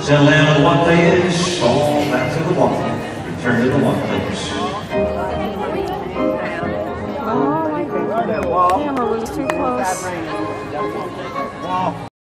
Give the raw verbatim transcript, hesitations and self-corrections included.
Settle down on one edge, fall back to the one. Return to the one, please. Oh, my God. The camera was too close.